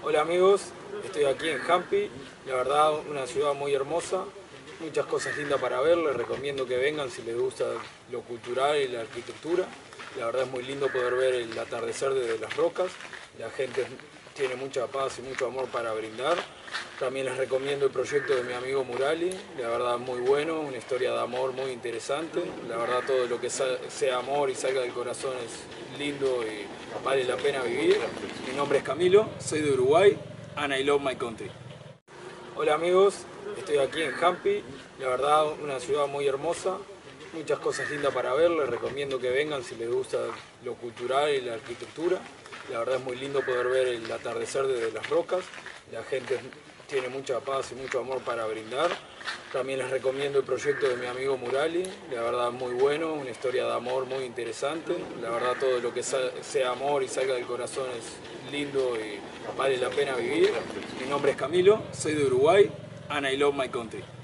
Hola amigos, estoy aquí en Hampi, la verdad una ciudad muy hermosa, muchas cosas lindas para ver, les recomiendo que vengan si les gusta lo cultural y la arquitectura. La verdad es muy lindo poder ver el atardecer desde las rocas, la gente tiene mucha paz y mucho amor para brindar. También les recomiendo el proyecto de mi amigo Murali, la verdad muy bueno, una historia de amor muy interesante. La verdad todo lo que sea amor y salga del corazón es lindo y vale la pena vivir. Mi nombre es Camilo, soy de Uruguay and I love my country. Hola amigos, estoy aquí en Hampi, la verdad una ciudad muy hermosa, muchas cosas lindas para ver, les recomiendo que vengan si les gusta lo cultural y la arquitectura. La verdad es muy lindo poder ver el atardecer desde las rocas, la gente tiene mucha paz y mucho amor para brindar. También les recomiendo el proyecto de mi amigo Murali, la verdad muy bueno, una historia de amor muy interesante. La verdad todo lo que sea amor y salga del corazón es lindo y vale la pena vivir. Mi nombre es Camilo, soy de Uruguay and I love my country.